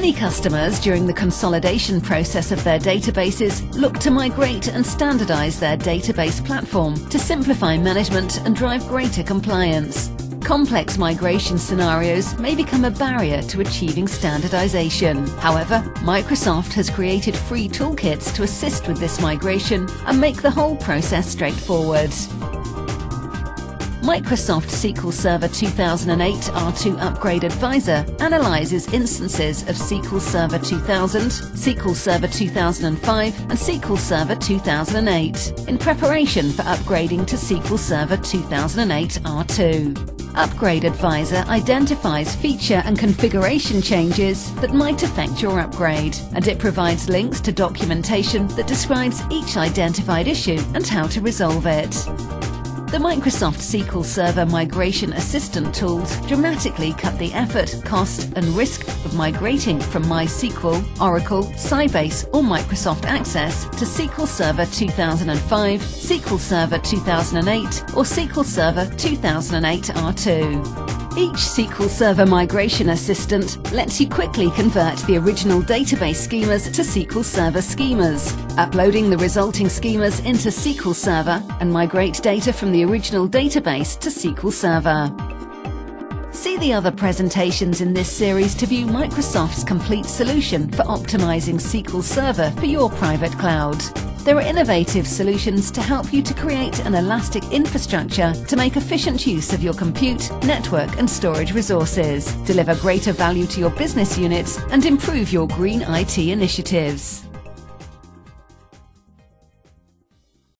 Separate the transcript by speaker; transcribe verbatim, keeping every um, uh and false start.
Speaker 1: Many customers, during the consolidation process of their databases, look to migrate and standardize their database platform to simplify management and drive greater compliance. Complex migration scenarios may become a barrier to achieving standardization. However, Microsoft has created free toolkits to assist with this migration and make the whole process straightforward. Microsoft S Q L Server two thousand eight R two Upgrade Advisor analyzes instances of S Q L Server two thousand, S Q L Server two thousand five and S Q L Server two thousand eight in preparation for upgrading to S Q L Server two thousand eight R two. Upgrade Advisor identifies feature and configuration changes that might affect your upgrade, and it provides links to documentation that describes each identified issue and how to resolve it. The Microsoft S Q L Server Migration Assistant tools dramatically cut the effort, cost and risk of migrating from MySQL, Oracle, Sybase or Microsoft Access to S Q L Server two thousand five, S Q L Server two thousand eight or S Q L Server two thousand eight R two. Each S Q L Server Migration Assistant lets you quickly convert the original database schemas to S Q L Server schemas, uploading the resulting schemas into S Q L Server and migrate data from the original database to S Q L Server. See the other presentations in this series to view Microsoft's complete solution for optimizing S Q L Server for your private cloud. There are innovative solutions to help you to create an elastic infrastructure to make efficient use of your compute, network and storage resources, deliver greater value to your business units and improve your green I T initiatives.